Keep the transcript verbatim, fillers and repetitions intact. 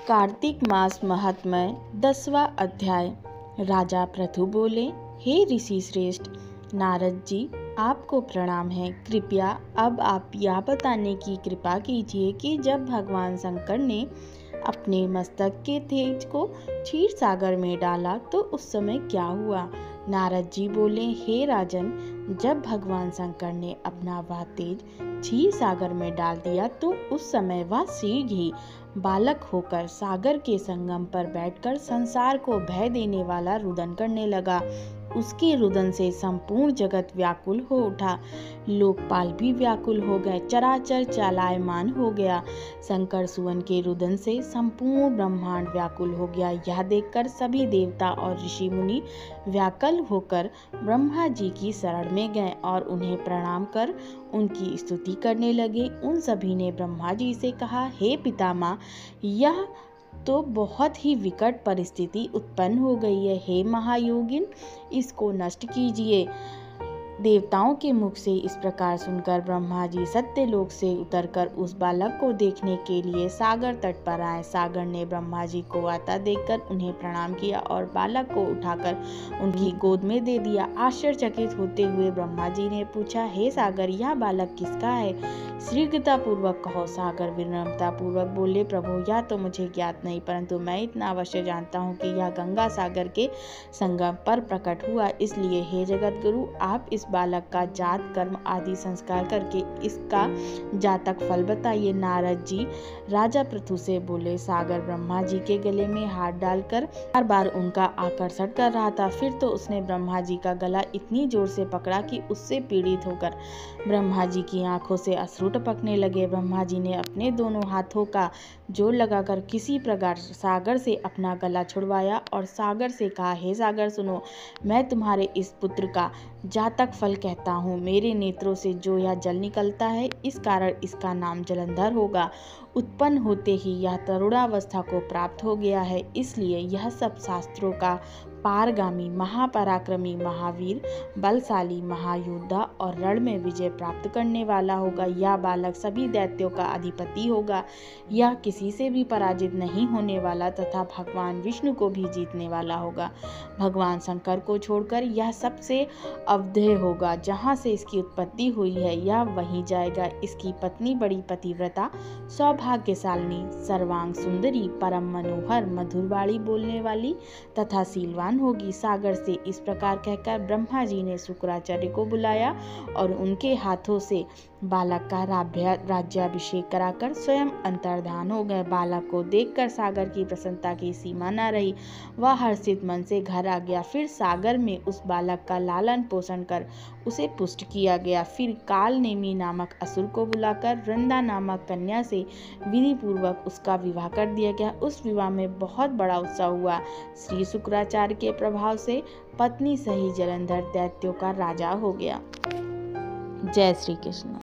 कार्तिक मास महात्म्य दसवां अध्याय। राजा पृथु बोले, हे ऋषि श्रेष्ठ नारद जी, आपको प्रणाम है। कृपया अब आप यह बताने की कृपा कीजिए कि जब भगवान शंकर ने अपने मस्तक के तेज को क्षीर सागर में डाला तो उस समय क्या हुआ। नारद जी बोले, हे राजन, जब भगवान शंकर ने अपना वह तेज क्षीर सागर में डाल दिया तो उस समय वह शीघ्र ही बालक होकर सागर के संगम पर बैठकर संसार को भय देने वाला रुदन करने लगा। उसके रुदन से संपूर्ण जगत व्याकुल हो उठा, लोकपाल भी व्याकुल हो गए, चराचर चालायमान हो गया। शंकर सुवन के रुदन से संपूर्ण ब्रह्मांड व्याकुल हो गया। यह देखकर सभी देवता और ऋषि मुनि व्याकुल होकर ब्रह्मा जी की शरण में गए और उन्हें प्रणाम कर उनकी स्तुति करने लगे। उन सभी ने ब्रह्मा जी से कहा, हे पितामह, यह तो बहुत ही विकट परिस्थिति उत्पन्न हो गई है। हे महायोगिन, इसको नष्ट कीजिए। देवताओं के मुख से इस प्रकार सुनकर ब्रह्मा जी सत्यलोक से उतरकर उस बालक को देखने के लिए सागर तट पर आए। सागर ने ब्रह्मा जी को आता देखकर उन्हें प्रणाम किया और बालक को उठाकर उनकी गोद में दे दिया। आश्चर्यचकित होते हुए ब्रह्मा जी ने पूछा, हे सागर, यह बालक किसका है? शीघ्रता पूर्वक कहो। सागर विनम्रता पूर्वक बोले, प्रभु, यह तो मुझे ज्ञात नहीं, परंतु मैं इतना अवश्य जानता हूँ कि यह गंगा सागर के संगम पर प्रकट हुआ। इसलिए हे जगत गुरु, आप इस बालक का जात कर्म आदि संस्कार करके इसका जातक फल बताइए। नारद जी राजा पृथु से बोले। सागर ब्रह्मा जी के गले में हाथ डालकर बार बार उनका आकर्षण कर रहा था। फिर तो उसने ब्रह्मा जी का गला इतनी जोर से पकड़ा कि उससे पीड़ित होकर ब्रह्मा जी की आंखों से अश्रु टपकने लगे। ब्रह्मा जी ने अपने दोनों हाथों का जोर लगाकर किसी प्रकार सागर से अपना गला छुड़वाया और सागर से कहा, हे सागर, सुनो, मैं तुम्हारे इस पुत्र का जातक फल कहता हूँ। मेरे नेत्रों से जो यह जल निकलता है, इस कारण इसका नाम जलंधर होगा। उत्पन्न होते ही यह तरुणावस्था को प्राप्त हो गया है, इसलिए यह सब शास्त्रों का पारगामी, महापराक्रमी, महावीर, बलशाली, महायोद्धा और रण में विजय प्राप्त करने वाला होगा। यह बालक सभी दैत्यों का अधिपति होगा। यह किसी से भी पराजित नहीं होने वाला तथा भगवान विष्णु को भी जीतने वाला होगा। भगवान शंकर को छोड़कर यह सबसे अवधेय होगा। जहाँ से इसकी उत्पत्ति हुई है यह वहीं जाएगा। इसकी पत्नी बड़ी पतिव्रता, सौभाग्यशालिनी, सर्वांग सुंदरी, परम मनोहर, मधुरवाणी बोलने वाली तथा सीलवान होगी। सागर से इस प्रकार कहकर ब्रह्मा जी ने शुक्राचार्य को बुलाया और उनके हाथों से बालक का राज्याभिषेक कराकर स्वयं अंतर्धान हो गए। बालक को देखकर सागर की प्रसन्नता की सीमा न रही। वह हर्षित मन से घर आ गया। फिर सागर में उस बालक का लालन पोषण कर उसे पुष्ट किया गया। फिर काल नेमी नामक असुर को बुलाकर वृंदा नामक कन्या से विधि पूर्वक उसका विवाह कर दिया गया। उस विवाह में बहुत बड़ा उत्सव हुआ। श्री शुक्राचार्य के प्रभाव से पत्नी सही जलंधर दैत्यों का राजा हो गया। जय श्री कृष्ण।